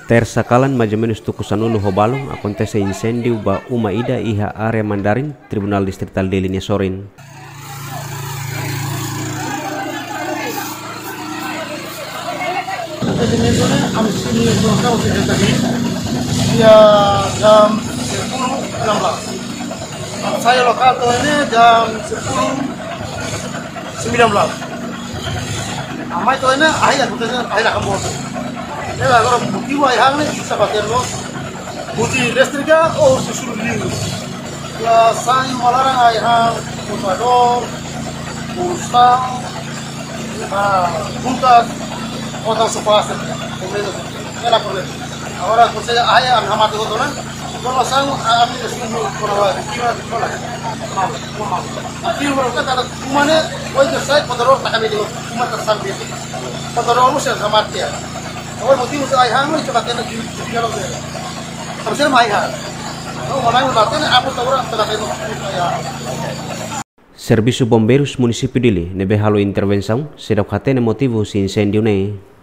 Tersakalan mais ou menos tukusanulu Hobalong acontece incêndio ba uma ida iha area Mandarin, Tribunal Distrital de Linha Sorin. Ya jam 10.16. Saya lokal tuh ini jam 10.19. Amai tuh ini ayah kamu. Ini lah kalau bukti wayang nih bisa pakai lo. Bukti listriknya susul dulu. Ya saya malarang ayah musador, usang, puntas, otang sepas. Ini lah problem. Ahora pues ayah anak itu tuh kan. Kalau sang kami kesini kalau kira kalau Aquí mereka ada kumane, woi kesai padahal tak kami di kuma tersampai. Padahal lu sih sama dia. Awal motif untuk ayah lu coba kena di kalau dia. Terusnya ayah. Kalau orang berarti aku tahu orang tak kena ayah. Serviço Bombeiros Município Dili nebe halo intervenção será catene motivo si incêndio ne.